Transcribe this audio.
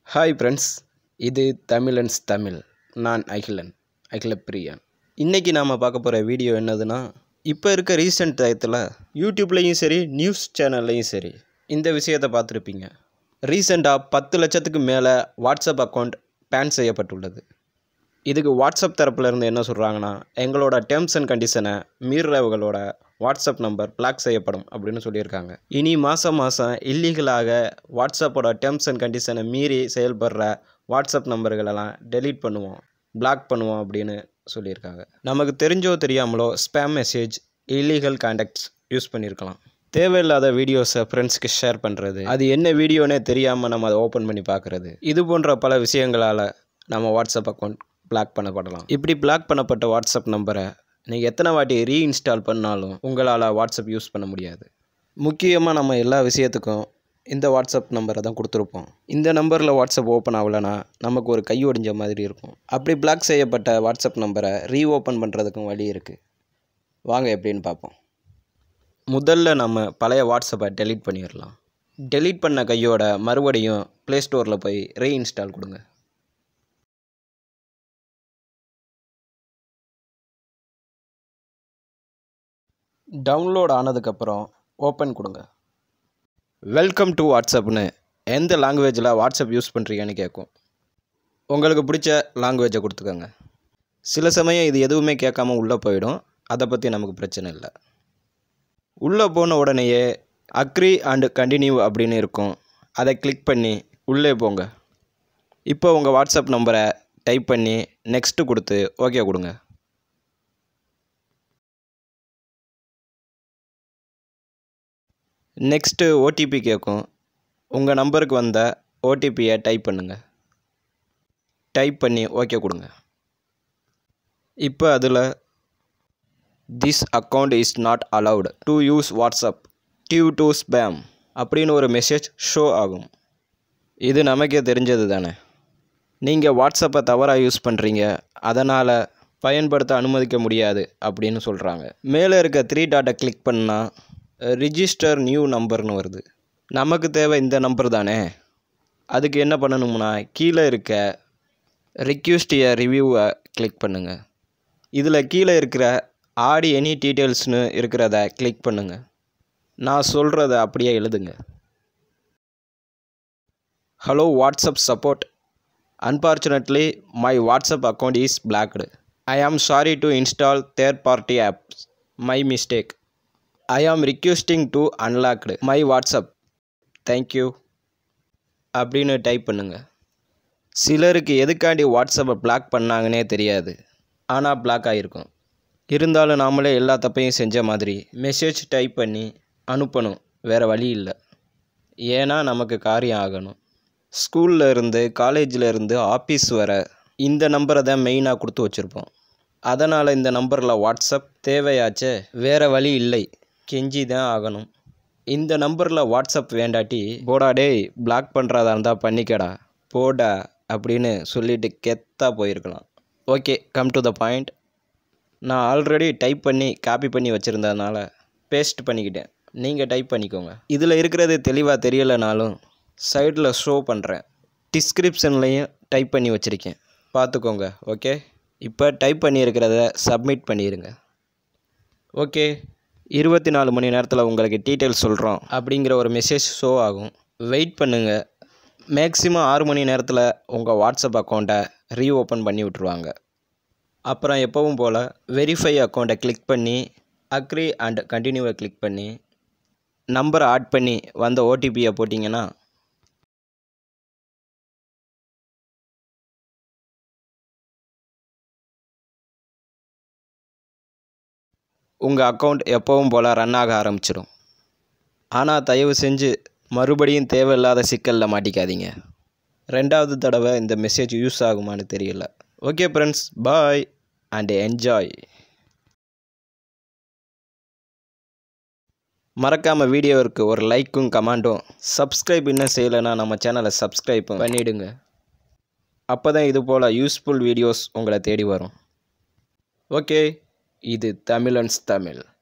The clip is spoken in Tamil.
ஹாய் ஃப்ரெண்ட்ஸ், இது தமிழன்ஸ் தமிழ். நான் அகிலப்பிரியன். இன்றைக்கி நாம் பார்க்க போகிற வீடியோ என்னதுன்னா, இப்போ இருக்க ரீசெண்ட் டயத்தில் யூடியூப்லேயும் சரி நியூஸ் சேனல்லையும் சரி இந்த விஷயத்தை பார்த்துருப்பீங்க. ரீசெண்டாக 10 லட்சத்துக்கு மேலே வாட்ஸ்அப் அக்கௌண்ட் பேன் செய்யப்பட்டுள்ளது. இதுக்கு வாட்ஸ்அப் தரப்புலேருந்து என்ன சொல்கிறாங்கன்னா, எங்களோட டேர்ம்ஸ் அண்ட் கண்டிஷனை மீறுறவங்களோட வாட்ஸ்அப் நம்பர் பிளாக் செய்யப்படும் அப்படின்னு சொல்லியிருக்காங்க. இனி மாதம் இல்லீகலாக வாட்ஸ்அப்போட டேர்ம்ஸ் அண்ட் கண்டிஷனை மீறி செயல்படுற வாட்ஸ்அப் நம்பர்களெல்லாம் டெலீட் பண்ணுவோம், பிளாக் பண்ணுவோம் அப்படின்னு சொல்லியிருக்காங்க. நமக்கு தெரிஞ்சோ தெரியாமலோ spam message, illegal contacts use பண்ணியிருக்கலாம். தேவையில்லாத வீடியோஸை ஃப்ரெண்ட்ஸ்க்கு ஷேர் பண்ணுறது, அது என்ன வீடியோனே தெரியாமல் நம்ம அதை ஓப்பன் பண்ணி பார்க்குறது, இது போன்ற பல விஷயங்களால் நம்ம வாட்ஸ்அப் அக்கௌண்ட் பிளாக் பண்ணப்படலாம். இப்படி பிளாக் பண்ணப்பட்ட வாட்ஸ்அப் நம்பரை நீங்கள் எத்தனை வாட்டி ரீஇன்ஸ்டால் பண்ணாலும் உங்களால் வாட்ஸ்அப் யூஸ் பண்ண முடியாது. முக்கியமாக நம்ம எல்லா விஷயத்துக்கும் இந்த வாட்ஸ்அப் நம்பரை தான் கொடுத்துருப்போம். இந்த நம்பரில் வாட்ஸ்அப் ஓப்பன் ஆகலைன்னா நமக்கு ஒரு கை ஒடிஞ்ச மாதிரி இருக்கும். அப்படி பிளாக் செய்யப்பட்ட வாட்ஸ்அப் நம்பரை ரீஓப்பன் பண்ணுறதுக்கும் வழி இருக்குது. வாங்க எப்படின்னு பார்ப்போம். முதல்ல நம்ம பழைய வாட்ஸ்அப்பை டெலீட் பண்ணிடலாம். டெலீட் பண்ண கையோட மறுபடியும் ப்ளே ஸ்டோரில் போய் ரீஇன்ஸ்டால் கொடுங்க. டவுன்லோட் ஆனதுக்கப்புறம் ஓப்பன் கொடுங்க. வெல்கம் டு வாட்ஸ்அப்னு எந்த லாங்குவேஜில் வாட்ஸ்அப் யூஸ் பண்ணுறீங்கன்னு கேட்கும். உங்களுக்கு பிடிச்ச லாங்குவேஜை கொடுத்துக்கோங்க. சில சமயம் இது எதுவுமே கேட்காம உள்ளே போயிடும். அதை பற்றி நமக்கு பிரச்சனை இல்லை. உள்ளே போன உடனேயே அக்ரி அண்ட் கண்டினியூ அப்படின்னு இருக்கும். அதை கிளிக் பண்ணி உள்ளே போங்க. இப்போ உங்கள் வாட்ஸ்அப் நம்பரை டைப் பண்ணி நெக்ஸ்ட்டு கொடுத்து ஓகே கொடுங்க. நெக்ஸ்ட்டு ஓடிபி கேட்கும். உங்கள் நம்பருக்கு வந்த ஓடிபியை டைப் பண்ணுங்கள். டைப் பண்ணி ஓகே கொடுங்க. இப்போ அதில் this account is not allowed to use WhatsApp due to spam அப்படின்னு ஒரு மெசேஜ் ஷோ ஆகும். இது நமக்கே தெரிஞ்சது தானே. நீங்கள் வாட்ஸ்அப்பை தவறாக யூஸ் பண்ணுறீங்க, அதனால் பயன்படுத்த அனுமதிக்க முடியாது அப்படின்னு சொல்கிறாங்க. மேலே இருக்க 3 டாட்டை கிளிக் பண்ணால் ரிஜிஸ்டர் நியூ நம்பர்னு வருது. நமக்கு தேவை இந்த நம்பர் தானே. அதுக்கு என்ன பண்ணணும்னா, கீழே இருக்க ரிக்வெஸ்ட் எ ரிவ்யூவை கிளிக் பண்ணுங்கள். இதில் கீழே இருக்கிற ஆட் எனி டீட்டெயில்ஸ்னு இருக்கிறத கிளிக் பண்ணுங்கள். நான் சொல்கிறத அப்படியே எழுதுங்க. Hello WhatsApp support, unfortunately my WhatsApp account is blocked. I am sorry to install third party apps. My mistake. I am requesting to unlocked my WhatsApp. Thank you அப்படின்னு டைப் பண்ணுங்க. சிலருக்கு எதுக்காண்டி வாட்ஸ்அப்பை பிளாக் பண்ணாங்கன்னே தெரியாது. ஆனால் பிளாக் ஆகிருக்கும். இருந்தாலும் நாமளே எல்லா தப்பையும் செஞ்ச மாதிரி மெசேஜ் டைப் பண்ணி அனுப்பணும். வேறு வழி இல்லை. ஏன்னா நமக்கு காரியம் ஆகணும். ஸ்கூலில் இருந்து காலேஜில் இருந்து ஆஃபீஸ் வர இந்த நம்பரை தான் மெயினாக கொடுத்து வச்சுருப்போம். அதனால் இந்த நம்பரில் வாட்ஸ்அப் தேவையாச்சே, வேறு வழி இல்லை, கெஞ்சி தான் ஆகணும். இந்த நம்பரில் வாட்ஸ்அப் வேண்டாட்டி போடா டேய், பிளாக் பண்ணுறதா இருந்தால் பண்ணிக்கடா போடா அப்படின்னு சொல்லிவிட்டு கெத்தாக போயிருக்கலாம். Okay, come to the point. நான் ஆல்ரெடி டைப் பண்ணி காப்பி பண்ணி வச்சுருந்ததுனால பேஸ்ட் பண்ணிக்கிட்டேன். நீங்கள் டைப் பண்ணிக்கோங்க. இதில் இருக்கிறது தெளிவாக தெரியலைனாலும் சைடில் ஷோ பண்ணுறேன். டிஸ்கிரிப்ஷன்லேயும் டைப் பண்ணி வச்சுருக்கேன், பார்த்துக்கோங்க. ஓகே, இப்போ டைப் பண்ணியிருக்கிறத சப்மிட் பண்ணிடுங்க. ஓகே, 24 மணி நேரத்தில் உங்களுக்கு டீட்டெயில்ஸ் சொல்கிறோம் அப்படிங்கிற ஒரு மெசேஜ் ஷோ ஆகும். வெயிட் பண்ணுங்கள். மேக்ஸிமம் 6 மணி நேரத்தில் உங்கள் வாட்ஸ்அப் அக்கௌண்ட்டை ரீஓப்பன் பண்ணி விட்ருவாங்க. அப்புறம் எப்பவும் போல் வெரிஃபை அக்கௌண்ட்டை கிளிக் பண்ணி அக்ரி அண்ட் கண்டினியூவை கிளிக் பண்ணி நம்பரை ஆட் பண்ணி வந்த ஓடிபியை போட்டிங்கன்னா உங்கள் அக்கௌண்ட் எப்பவும் போல் ரன் ஆக ஆரம்பிச்சிடும். ஆனால் தயவு செஞ்சு மறுபடியும் தேவையில்லாத சிக்கலில் மாட்டிக்காதீங்க. 2வது தடவை இந்த மெசேஜ் யூஸ் ஆகுமான்னு தெரியல. Okay friends, bye and enjoy. மறக்காமல் வீடியோவிற்கு ஒரு லைக்கும் கமெண்ட்டும், சப்ஸ்கிரைப் இன்னும் செய்யலைன்னா நம்ம சேனலை சப்ஸ்கிரைப் பண்ணிவிடுங்க. அப்போ தான் இது போல் யூஸ்ஃபுல் வீடியோஸ் உங்களை தேடி வரும். ஓகே, இது தமிழன்ஸ் தமிழ்.